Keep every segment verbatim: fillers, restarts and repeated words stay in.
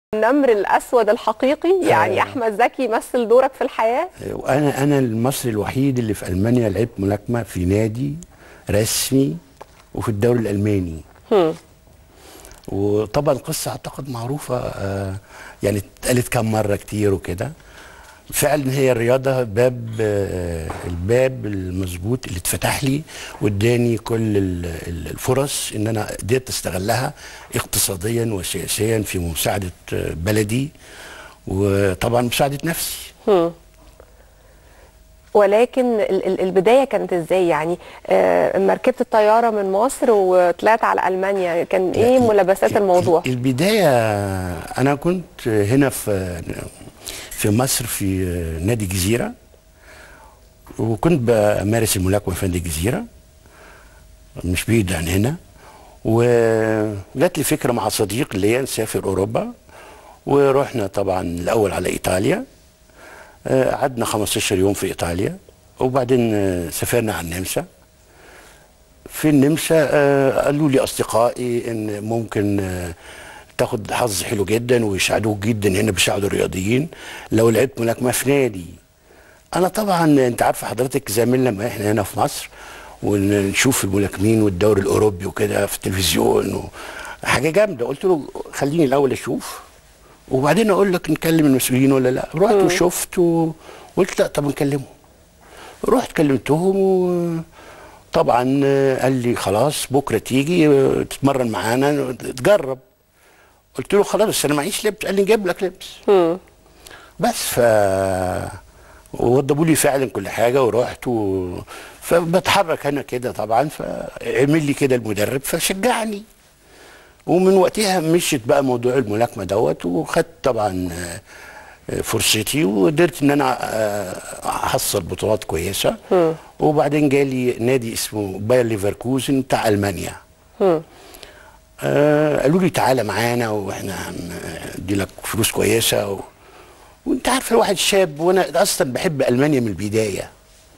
النمر الأسود الحقيقي، يعني أحمد زكي مثل دورك في الحياة. وانا انا المصري الوحيد اللي في المانيا لعبت ملاكمه في نادي رسمي وفي الدوري الالماني. هم. وطبعا القصه اعتقد معروفه، آه يعني اتقالت كام مره كتير وكده. فعلا هي الرياضه باب، آه الباب المظبوط اللي اتفتح لي واداني كل الفرص ان انا قدرت استغلها اقتصاديا وسياسيا في مساعده بلدي، وطبعا مساعده نفسي. هم. ولكن البدايه كانت ازاي؟ يعني اما ركبت الطياره من مصر وطلعت على المانيا، كان ايه ملابسات الموضوع؟ البدايه انا كنت هنا في في مصر في نادي الجزيره، وكنت بمارس الملاكمه في نادي الجزيره مش بعيد عن هنا. وجات لي فكره مع صديق ليا نسافر اوروبا، ورحنا طبعا الاول على ايطاليا، قعدنا خمستاشر يوم في ايطاليا، وبعدين سافرنا على النمسا. في النمسا قالوا لي اصدقائي ان ممكن تاخد حظ حلو جدا ويساعدوك جدا، هنا بيساعدوا الرياضيين لو لعبت ملاكمه في نادي. انا طبعا انت عارفه حضرتك زميلنا ما احنا هنا في مصر ونشوف الملاكمين والدوري الاوروبي وكده في التلفزيون حاجه جامده. قلت له خليني الاول اشوف وبعدين اقول لك نكلم المسؤولين ولا لا. رحت م. وشفت وقلت لا طب نكلمهم. رحت كلمتهم وطبعا قال لي خلاص بكره تيجي تتمرن معانا تجرب. قلت له خلاص بس انا معيش لبس. قال لي نجيب لك لبس. م. بس ف ووضبوا لي فعلا كل حاجه ورحت و... فبتحرك انا كده طبعا، فعمل لي كده المدرب فشجعني، ومن وقتها مشيت بقى موضوع الملاكمه دوت، وخدت طبعا فرصتي وقدرت ان انا احصل بطولات كويسه. م. وبعدين جالي نادي اسمه باير ليفركوزن بتاع المانيا. م. آه قالوا لي تعالى معانا واحنا هندي لك فلوس كويسه و... وانت عارف الواحد شاب وانا اصلا بحب المانيا من البدايه.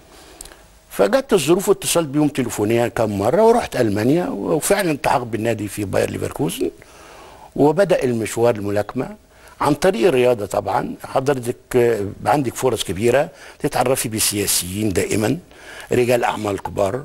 فجت الظروف واتصلت بيهم تليفونيا كم مره ورحت المانيا، وفعلا التحقت بالنادي في باير ليفركوزن، وبدا المشوار الملاكمه عن طريق الرياضه. طبعا حضرتك عندك فرص كبيره تتعرفي بسياسيين دائما، رجال اعمال كبار.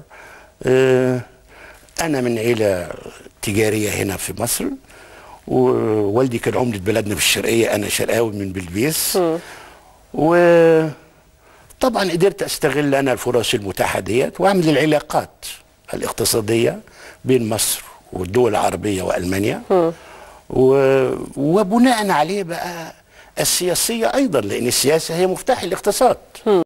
انا من عيله تجاريه هنا في مصر، ووالدي كان عمده بلدنا في الشرقيه، انا شرقاوي من بلبيس. و طبعا قدرت استغل انا الفرص المتاحه ديت واعمل العلاقات الاقتصاديه بين مصر والدول العربيه والمانيا، و... وبناء عليه بقى السياسيه ايضا، لان السياسه هي مفتاح الاقتصاد.